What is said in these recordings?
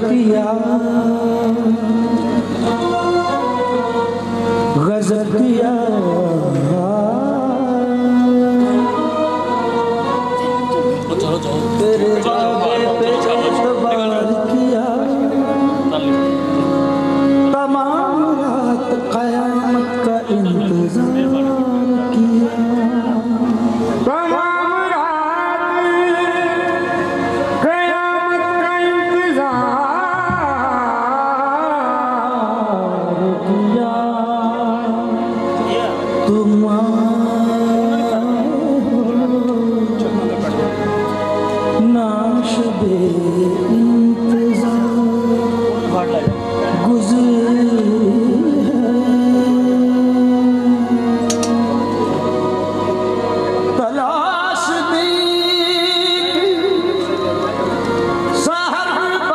किया, गजब किया, तेरे बागे पे एतबार किया, तमाम रात क़यामत का इंतजार किया, तमाम रात क़यामत का इंतजार किया, तुम नाशबे इंतजार गुज़रे तलाश दी सहर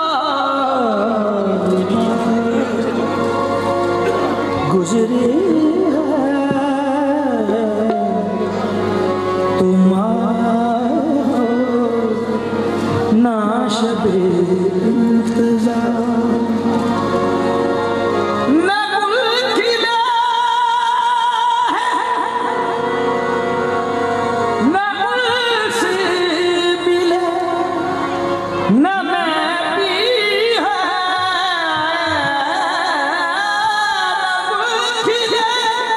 गुज़रे नाशबे इंतजार न गुल खिला है न गुल से मिले न मैं भी है न गुल खिला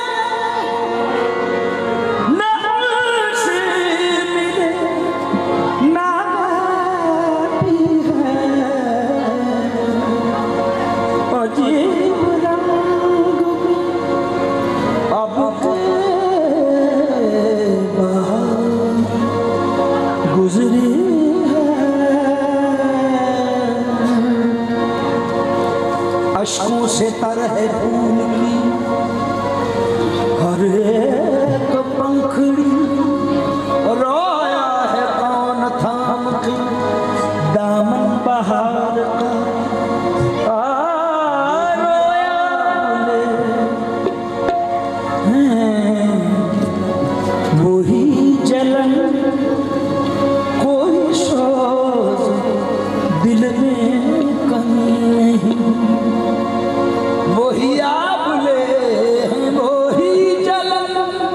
न गुल से मिले न अजीब रंग अब के बहार गुजरी है, अश्कों से तर है फूल की हर एक पंखड़ी, रोया है कौन थाम के दामन बहार का, वही जलन कोई सोच दिल में कमी नहीं, वही आबले वही जलन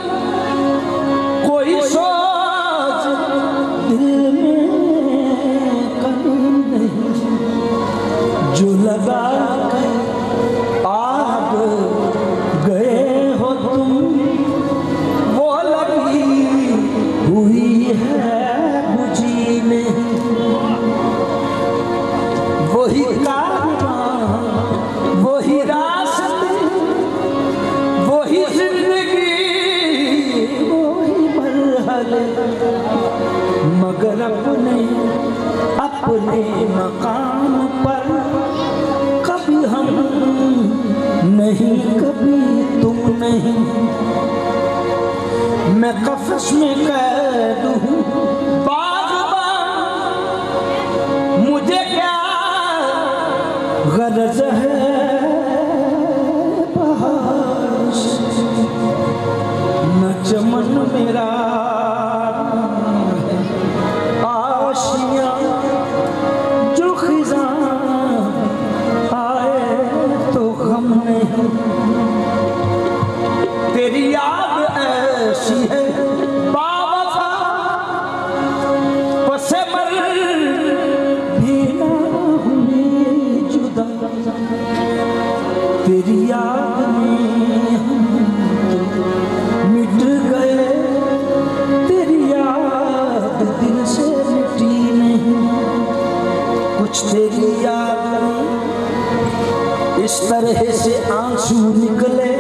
कोई सोच दिल में कमी नहीं, जो लगा कर आग गए हो तुम हुई है बुझी नहीं, वही कारवां वही रास्ते वही जिंदगी वही मरहले, मगर अपने अपने मकाम पर कभी हम नहीं कभी तुम नहीं, मैं कफ़स में कैद हूँ बाग़बान, मुझे क्या ग़रज़ है बहार से, न चमन मेरा आशियाँ जो ख़िज़ां आए तो गम नहीं, तेरी याद ऐसी है बावफ़ा पसे मर भी ना हुई जुदा, तेरी याद में हम मिट गए, तेरी याद दिल से मिटी नहीं, कुछ तेरी याद में इस तरह से आंसू निकले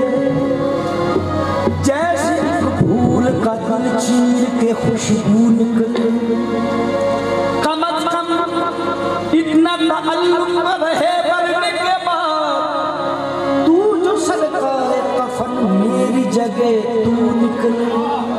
जैसे फूल का तन चीर के खुशबू निकले, कम अज़ कम इतना ताल्लुक़ रहे मरने के बाद, तू जो सरकारे कफन मेरी जगह तू निकले,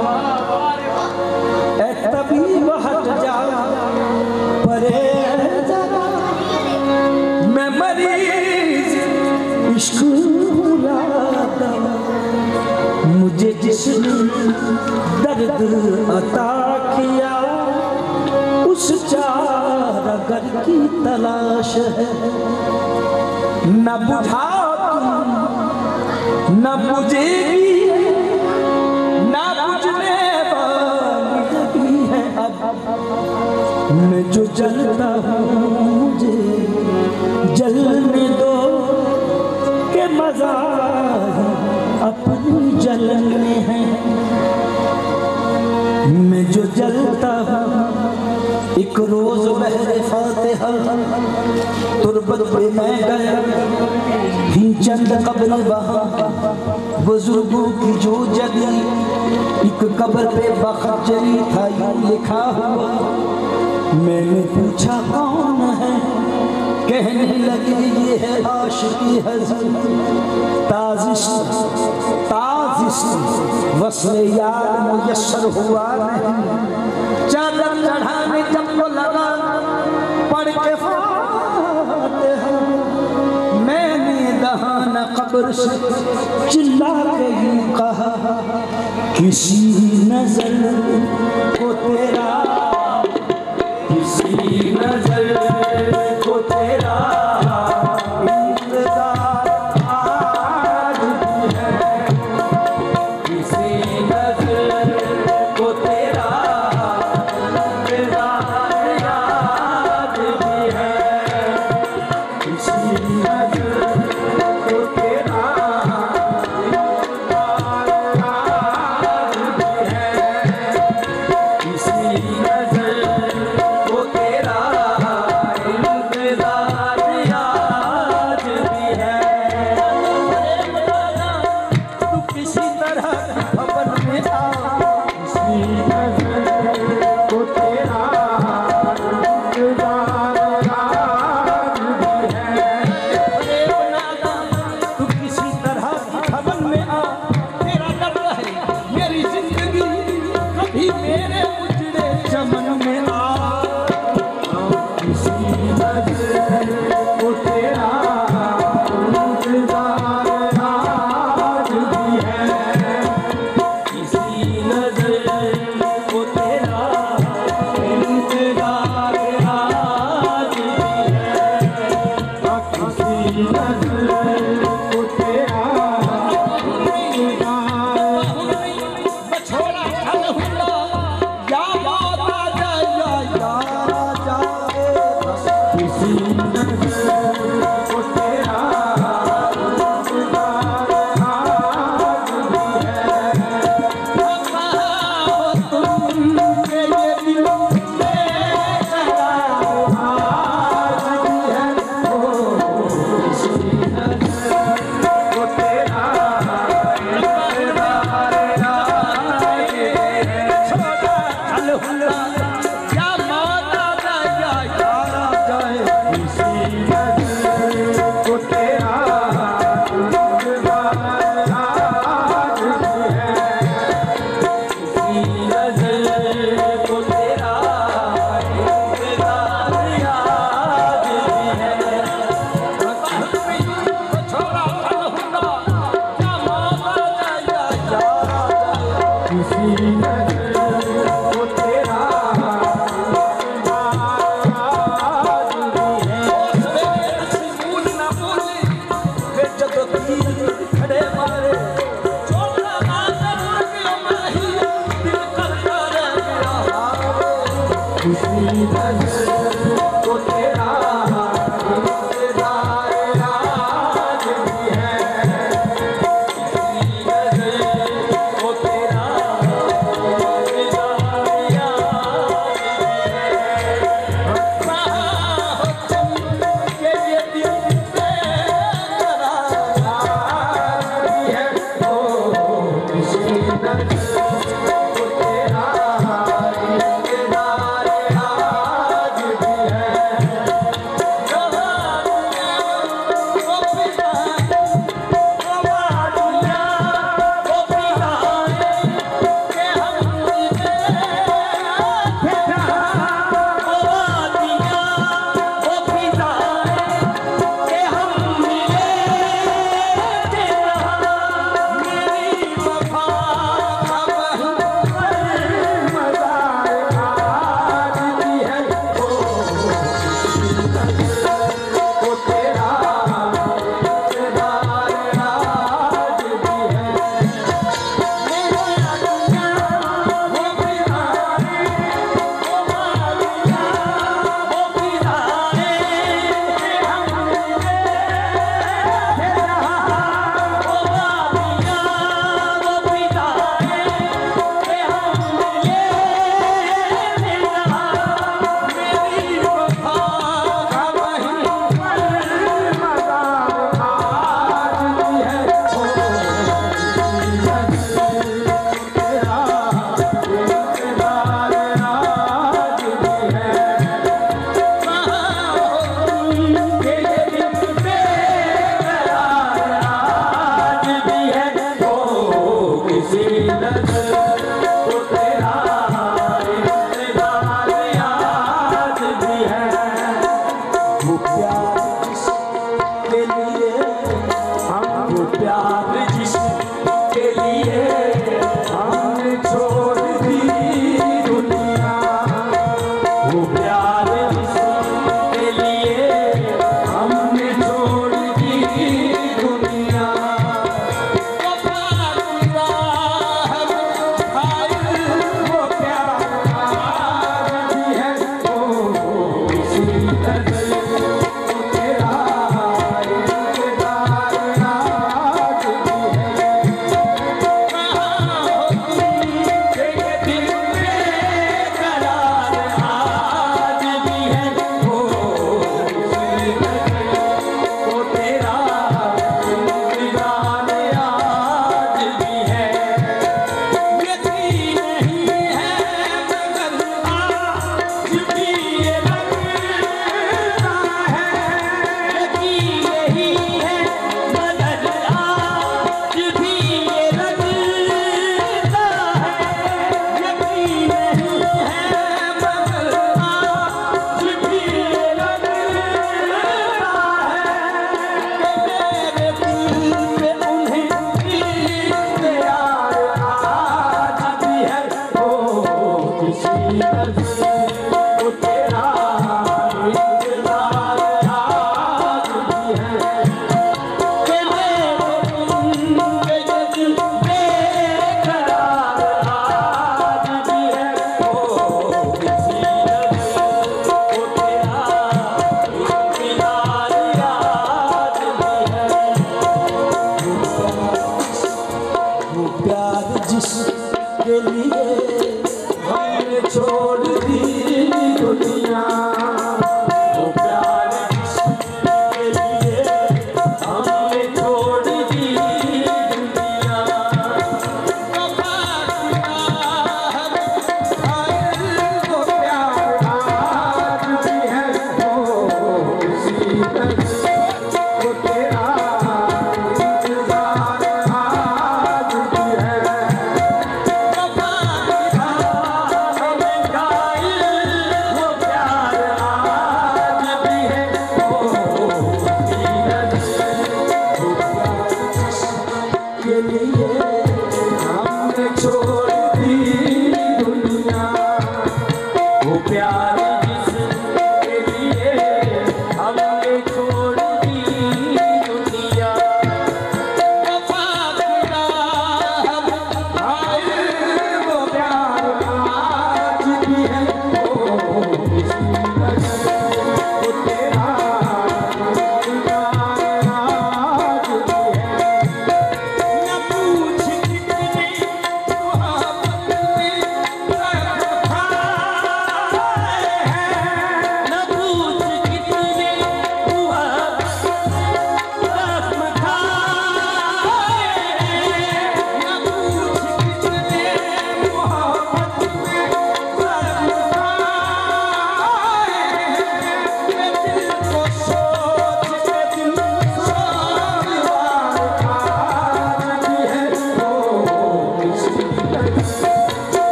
ऐ तबीब हट जा परे जरा, मैं मरीज़ इश्क़ हुलाता, मुझे जिसने दर्द अता किया उस चारा सागर की तलाश है। न बुझा तुम न बुझेगी, न बुझने वाली है अब। मैं जो जलता हूँ मुझे जलने दो, के मजा अपनी जलन में है। मैं जो जलता हूँ एक रोज बहरे फातिहा तुरबत पे मैं गया ही चंद कब्र वहाँ बुजुर्गों की जो जगी। एक कब्र पे बखजरी था यूं लिखा हुआ। मैंने पूछा कौन है, कहने लगे ये है आशिकी हज़रत ताजिश वस्ले यार मुयस्सर हुआ नहीं। चादर चढ़ाने जब वो लगा पढ़ के फातिहा, मैंने दहाना कब्र से चिल्ला के यूं कहा, किसी नजर को तेरा, किसी नजर को तेरा